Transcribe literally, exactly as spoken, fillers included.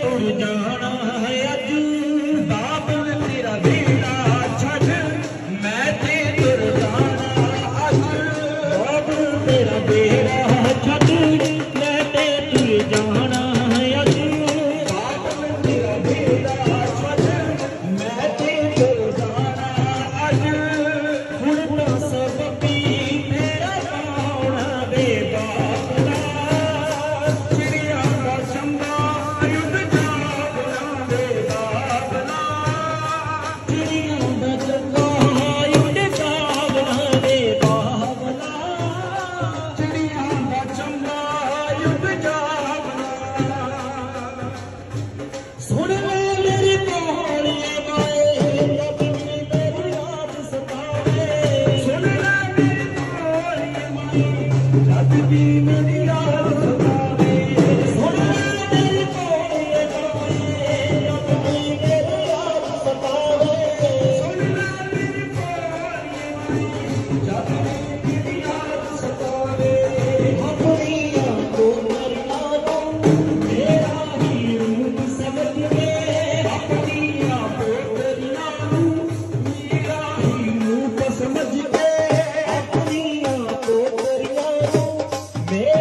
ਤੁਰ ਜਾਣਾ ਹੈ ਅੱਜ ਬਾਬਲ ਤੇਰਾ ਬੇੜਾ ਛੱਡ ਮੈਂ ਤੇ ਤੁਰ ਜਾਣਾ ਅੱਜ ਬਾਬਲ ਤੇਰਾ ਬੇੜਾ ਛੱਡ ਮੈਂ ਤੇ ਤੁਰ ਜਾਣਾ ਹੈ ਅੱਜ ਬਾਬਲ ਤੇਰਾ ਬੇੜਾ ਛੱਡ ਮੈਂ ਤੇ ਤੁਰ ਜਾਣਾ ਅੱਜ ਹੁਣ ਤਾਂ ਸਬਬੀ ਤੇਰਾ ਕੌਣ ਵੇ ਬਾਬਲਾ ਚਿੜੀਆਂ ਦਾ ਚੰਬਾ ਯੁੱਧ ਜਾਗਣਾ ਵੇ ਬਾਬਲਾ ਚਿੜੀਆਂ ਦਾ ਚੰਬਾ ਯੁੱਧ ਜਾਗਣਾ ਵੇ ਬਾਬਲਾ ਚਿੜੀਆਂ ਦਾ ਚੰਬਾ ਯੁੱਧ ਜਾਗਣਾ ਸੁਣ ਲੈ ਮੇਰੀ ਪੌੜੀਏ ਮਾਏ ਜਦ ਵੀ ਮੇਰੀ ਰਾਤ ਸਤਾਵੇ ਸੁਣ ਲੈ ਮੇਰੀ ਪੌੜੀਏ ਮਾਏ ਜਦ ਵੀ ਮੇਰੀ ਰਾਤ ਸਤਾਵੇ ਸੁਣ ਲੈ ਮੇਰੀ ਪੌੜੀਏ ਮਾਏ ਜਦ ਵੀ ਮੇਰੀ ਰਾਤ ਸਤਾਵੇ ਸੁਣ ਲੈ ਮੇਰੀ ਪੌੜੀਏ ਮਾਏ ਜਦ ਵੀ ਮੇਰੀ ਰਾਤ ਸਤਾਵੇ ਆਪਣੀਆਂ ਕੋਮਰੀਆਂ ਨੂੰ ਮੇਰਾ ਹੀ ਰੂਪ ਸਮਝ ਕੇ ਆਪਣੀਆਂ ਕੋਮਰੀਆਂ ਨੂੰ ਮੇਰਾ ਹੀ ਰੂਪ ਸਮਝ ਕੇ ਆਪਣੀਆਂ ਕੋਮਰੀਆਂ ਨੂੰ ਮੇਰਾ